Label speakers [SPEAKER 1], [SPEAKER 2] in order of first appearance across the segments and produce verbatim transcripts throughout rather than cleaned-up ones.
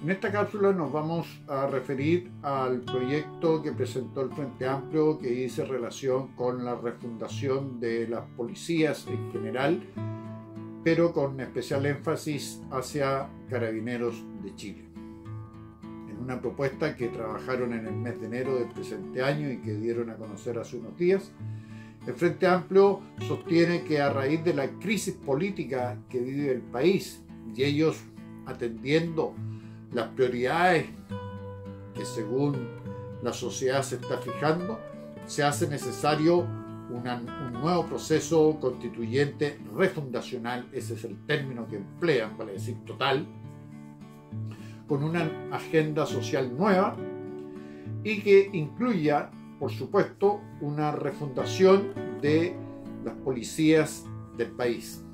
[SPEAKER 1] En esta cápsula nos vamos a referir al proyecto que presentó el Frente Amplio, que dice relación con la refundación de las policías en general, pero con especial énfasis hacia Carabineros de Chile. En una propuesta que trabajaron en el mes de enero del presente año y que dieron a conocer hace unos días, el Frente Amplio sostiene que a raíz de la crisis política que vive el país y ellos atendiendo las prioridades que según la sociedad se está fijando, se hace necesario una, un nuevo proceso constituyente refundacional, ese es el término que emplean, vale decir total, con una agenda social nueva y que incluya, por supuesto, una refundación de las policías del país.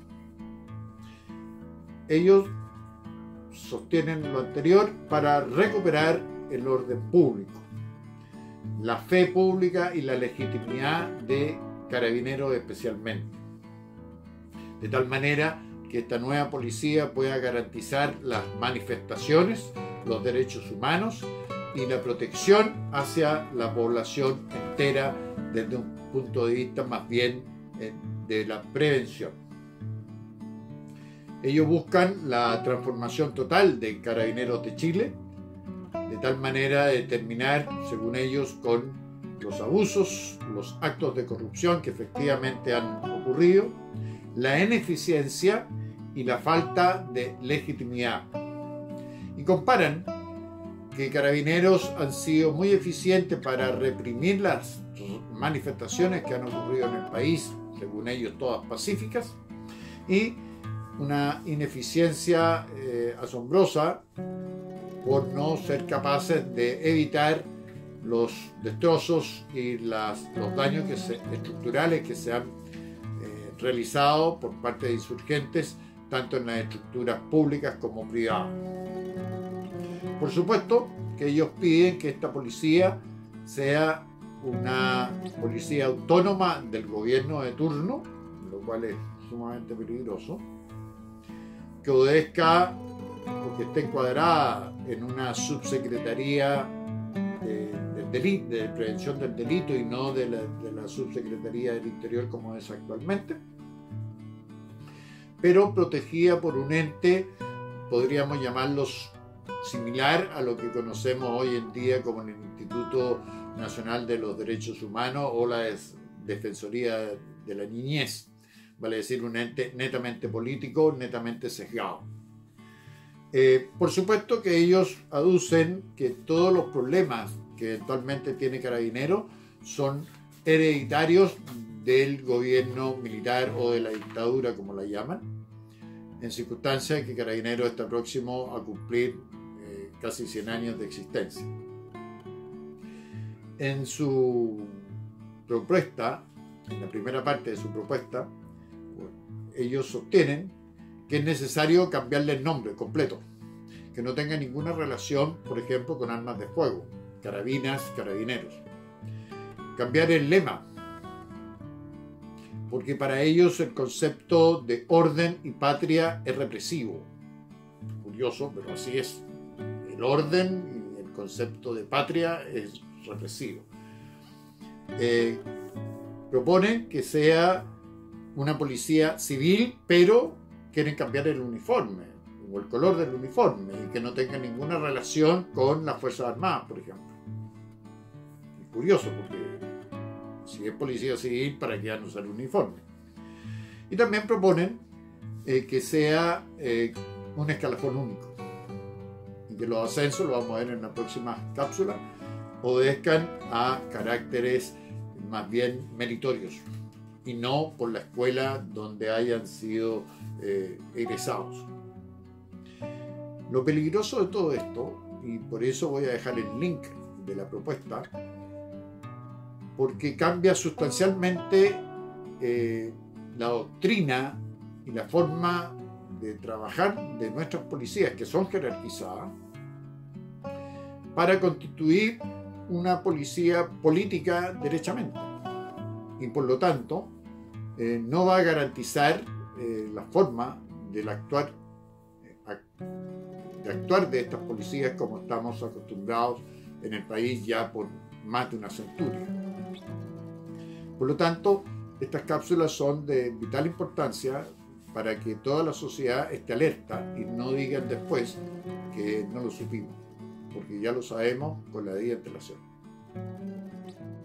[SPEAKER 1] Ellos sostienen lo anterior para recuperar el orden público, la fe pública y la legitimidad de Carabineros especialmente, de tal manera que esta nueva policía pueda garantizar las manifestaciones, los derechos humanos y la protección hacia la población entera desde un punto de vista más bien de la prevención. Ellos buscan la transformación total de Carabineros de Chile, de tal manera de terminar, según ellos, con los abusos, los actos de corrupción que efectivamente han ocurrido, la ineficiencia y la falta de legitimidad. Y comparan que Carabineros han sido muy eficientes para reprimir las manifestaciones que han ocurrido en el país, según ellos todas pacíficas, y una ineficiencia eh, asombrosa por no ser capaces de evitar los destrozos y las, los daños que se, estructurales que se han eh, realizado por parte de insurgentes, tanto en las estructuras públicas como privadas. Por supuesto que ellos piden que esta policía sea una policía autónoma del gobierno de turno, lo cual es sumamente peligroso, que obedezca o que esté encuadrada en una subsecretaría de, de, delito, de prevención del delito y no de la, de la subsecretaría del Interior como es actualmente, pero protegida por un ente, podríamos llamarlos similar a lo que conocemos hoy en día como el Instituto Nacional de los Derechos Humanos o la Defensoría de la Niñez, vale decir un ente netamente político, netamente sesgado. Eh, por supuesto que ellos aducen que todos los problemas que eventualmente tiene Carabineros son hereditarios del gobierno militar o de la dictadura, como la llaman, en circunstancias que Carabineros está próximo a cumplir eh, casi cien años de existencia. En su propuesta, en la primera parte de su propuesta, ellos sostienen que es necesario cambiarle el nombre completo, que no tenga ninguna relación, por ejemplo, con armas de fuego, carabinas, carabineros. Cambiar el lema, porque para ellos el concepto de orden y patria es represivo. Curioso, pero así es. El orden y el concepto de patria es represivo. Eh, proponen que sea una policía civil, pero quieren cambiar el uniforme o el color del uniforme y que no tenga ninguna relación con las Fuerzas Armadas, por ejemplo. Es curioso porque si es policía civil, ¿para qué van a usar el uniforme? Y también proponen eh, que sea eh, un escalafón único y que los ascensos, lo vamos a ver en la próxima cápsula, obedezcan a caracteres más bien meritorios y no por la escuela donde hayan sido eh, egresados. Lo peligroso de todo esto, y por eso voy a dejar el link de la propuesta, porque cambia sustancialmente eh, la doctrina y la forma de trabajar de nuestras policías, que son jerarquizadas, para constituir una policía política derechamente. Y por lo tanto, eh, no va a garantizar eh, la forma del actuar, eh, de actuar de estas policías como estamos acostumbrados en el país ya por más de una centuria. Por lo tanto, estas cápsulas son de vital importancia para que toda la sociedad esté alerta y no digan después que no lo supimos, porque ya lo sabemos con la debida antelación.